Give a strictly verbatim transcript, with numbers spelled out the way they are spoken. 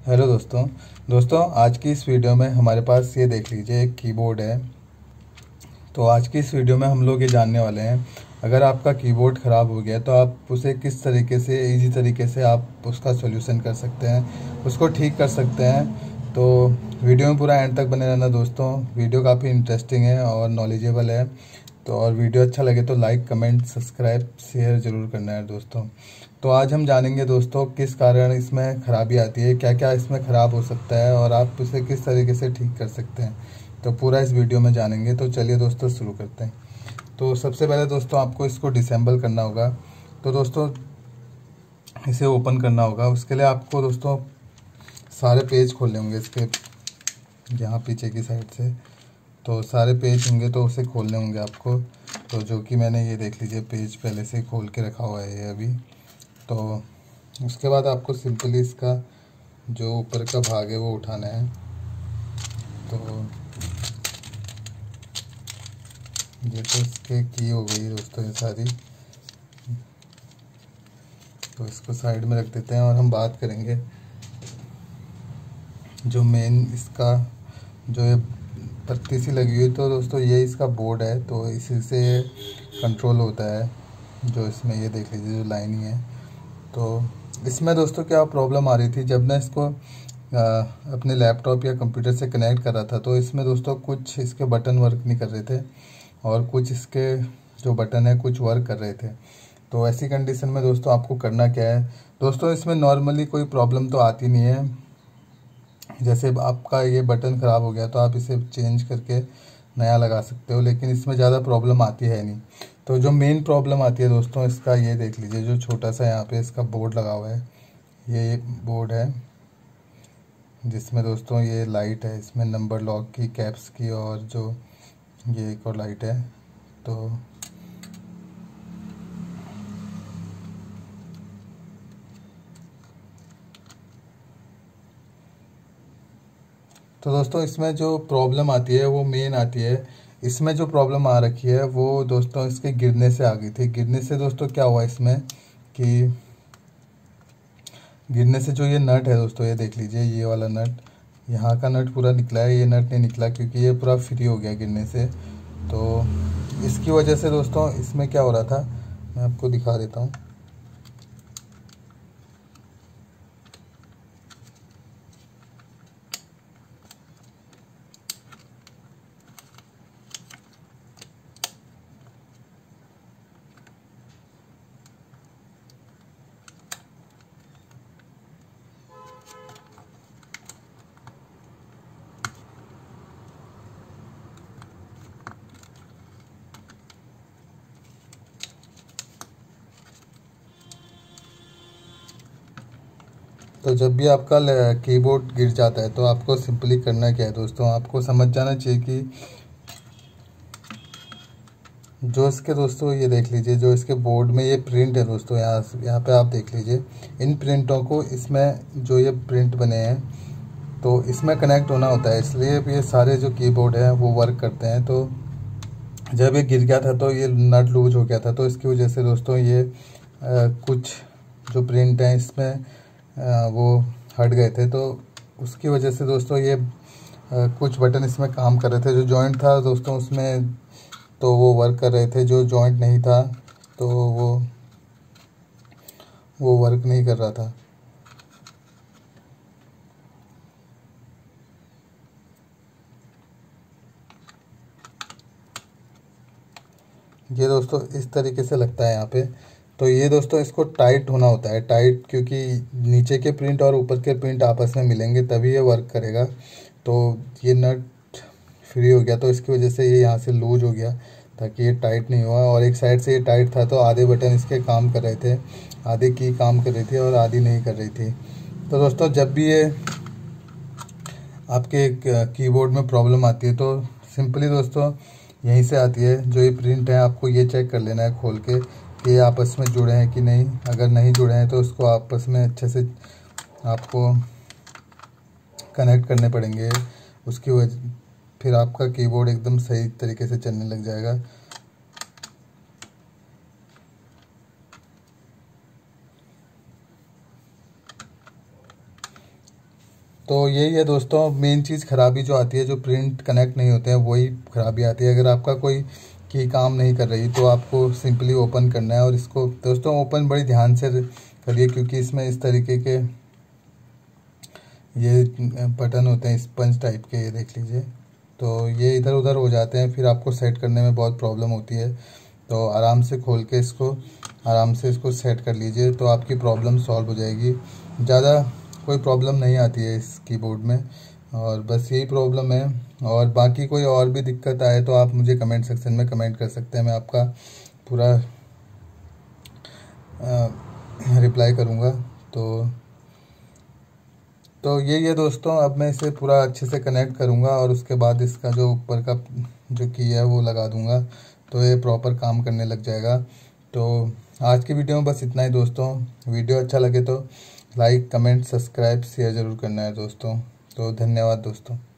Hello दोस्तों दोस्तों आज की इस वीडियो में हमारे पास ये देख लीजिए एक कीबोर्ड है। तो आज की इस वीडियो में हम लोग ये जानने वाले हैं, अगर आपका कीबोर्ड ख़राब हो गया तो आप उसे किस तरीके से इजी तरीके से आप उसका सॉल्यूशन कर सकते हैं, उसको ठीक कर सकते हैं। तो वीडियो में पूरा एंड तक बने रहना दोस्तों। वीडियो काफ़ी इंटरेस्टिंग है और नॉलेजेबल है। तो और वीडियो अच्छा लगे तो लाइक कमेंट सब्सक्राइब शेयर ज़रूर करना है दोस्तों। तो आज हम जानेंगे दोस्तों किस कारण इसमें ख़राबी आती है, क्या क्या इसमें ख़राब हो सकता है और आप उसे किस तरीके से ठीक कर सकते हैं। तो पूरा इस वीडियो में जानेंगे। तो चलिए दोस्तों शुरू करते हैं। तो सबसे पहले दोस्तों आपको इसको डिसेंबल करना होगा। तो दोस्तों इसे ओपन करना होगा। उसके लिए आपको दोस्तों सारे पेज खोलने होंगे इसके यहाँ पीछे की साइड से। तो सारे पेज होंगे तो उसे खोलने होंगे आपको। तो जो कि मैंने ये देख लीजिए पेज पहले से खोल के रखा हुआ है ये अभी। तो उसके बाद आपको सिंपली इसका जो ऊपर का भाग है वो उठाना है। तो ये तो इसके की हो गई दोस्तों ये सारी। तो इसको साइड में रख देते हैं और हम बात करेंगे जो मेन इसका जो ये पत्ती सी लगी हुई। तो दोस्तों ये इसका बोर्ड है, तो इसी से कंट्रोल होता है। जो इसमें ये देख लीजिए जो लाइनिंग है। तो इसमें दोस्तों क्या प्रॉब्लम आ रही थी, जब मैं इसको आ, अपने लैपटॉप या कंप्यूटर से कनेक्ट कर रहा था तो इसमें दोस्तों कुछ इसके बटन वर्क नहीं कर रहे थे और कुछ इसके जो बटन है कुछ वर्क कर रहे थे। तो ऐसी कंडीशन में दोस्तों आपको करना क्या है दोस्तों, इसमें नॉर्मली कोई प्रॉब्लम तो आती नहीं है। जैसे आपका ये बटन ख़राब हो गया तो आप इसे चेंज करके नया लगा सकते हो, लेकिन इसमें ज़्यादा प्रॉब्लम आती है नहीं। तो जो मेन प्रॉब्लम आती है दोस्तों इसका ये देख लीजिए जो छोटा सा यहाँ पे इसका बोर्ड लगा हुआ है। ये बोर्ड है जिसमें दोस्तों ये लाइट है, इसमें नंबर लॉक की कैप्स की और जो ये एक और लाइट है। तो तो दोस्तों इसमें जो प्रॉब्लम आती है वो मेन आती है, इसमें जो प्रॉब्लम आ रखी है वो दोस्तों इसके गिरने से आ गई थी। गिरने से दोस्तों क्या हुआ इसमें कि गिरने से जो ये नट है दोस्तों ये देख लीजिए ये वाला नट, यहाँ का नट पूरा निकला है, ये नट नहीं निकला क्योंकि ये पूरा फ्री हो गया गिरने से। तो इसकी वजह से दोस्तों इसमें क्या हो रहा था मैं आपको दिखा देता हूँ। तो जब भी आपका कीबोर्ड गिर जाता है तो आपको सिंपली करना क्या है दोस्तों, आपको समझ जाना चाहिए कि जो इसके दोस्तों ये देख लीजिए जो इसके बोर्ड में ये प्रिंट है दोस्तों, यहाँ यहाँ पे आप देख लीजिए इन प्रिंटों को, इसमें जो ये प्रिंट बने हैं तो इसमें कनेक्ट होना होता है, इसलिए ये सारे जो कीबोर्ड हैं वो वर्क करते हैं। तो जब ये गिर गया था तो ये नट लूज हो गया था, तो इसकी वजह से दोस्तों ये आ, कुछ जो प्रिंट हैं इसमें आ, वो हट गए थे। तो उसकी वजह से दोस्तों ये आ, कुछ बटन इसमें काम कर रहे थे, जो जॉइंट था दोस्तों उसमें तो वो वर्क कर रहे थे, जो जॉइंट नहीं था तो वो वो वर्क नहीं कर रहा था। ये दोस्तों इस तरीके से लगता है यहाँ पे। तो ये दोस्तों इसको टाइट होना होता है, टाइट, क्योंकि नीचे के प्रिंट और ऊपर के प्रिंट आपस में मिलेंगे तभी ये वर्क करेगा। तो ये नट फ्री हो गया तो इसकी वजह से ये यहाँ से लूज हो गया ताकि ये टाइट नहीं हुआ, और एक साइड से ये टाइट था तो आधे बटन इसके काम कर रहे थे, आधे की काम कर रही थी और आधी नहीं कर रही थी। तो दोस्तों जब भी ये आपके कीबोर्ड में प्रॉब्लम आती है तो सिंपली दोस्तों यहीं से आती है। जो ये प्रिंट है आपको ये चेक कर लेना है खोल के कि ये आपस में जुड़े हैं कि नहीं। अगर नहीं जुड़े हैं तो उसको आपस में अच्छे से आपको कनेक्ट करने पड़ेंगे, उसकी वजह फिर आपका कीबोर्ड एकदम सही तरीके से चलने लग जाएगा। तो यही है दोस्तों, मेन चीज़ खराबी जो आती है, जो प्रिंट कनेक्ट नहीं होते हैं वही खराबी आती है। अगर आपका कोई की काम नहीं कर रही तो आपको सिंपली ओपन करना है, और इसको दोस्तों ओपन बड़ी ध्यान से करिए, क्योंकि इसमें इस तरीके के ये बटन होते हैं स्पंज टाइप के, ये देख लीजिए। तो ये इधर उधर हो जाते हैं, फिर आपको सेट करने में बहुत प्रॉब्लम होती है। तो आराम से खोल के इसको आराम से इसको सेट कर लीजिए, तो आपकी प्रॉब्लम सॉल्व हो जाएगी। ज़्यादा कोई प्रॉब्लम नहीं आती है इस कीबोर्ड में, और बस यही प्रॉब्लम है। और बाकी कोई और भी दिक्कत आए तो आप मुझे कमेंट सेक्शन में कमेंट कर सकते हैं, मैं आपका पूरा रिप्लाई करूँगा। तो तो यही है दोस्तों, अब मैं इसे पूरा अच्छे से कनेक्ट करूँगा, और उसके बाद इसका जो ऊपर का जो की है वो लगा दूँगा, तो ये प्रॉपर काम करने लग जाएगा। तो आज की वीडियो में बस इतना ही दोस्तों। वीडियो अच्छा लगे तो लाइक, कमेंट, सब्सक्राइब, शेयर ज़रूर करना है दोस्तों। तो धन्यवाद दोस्तों।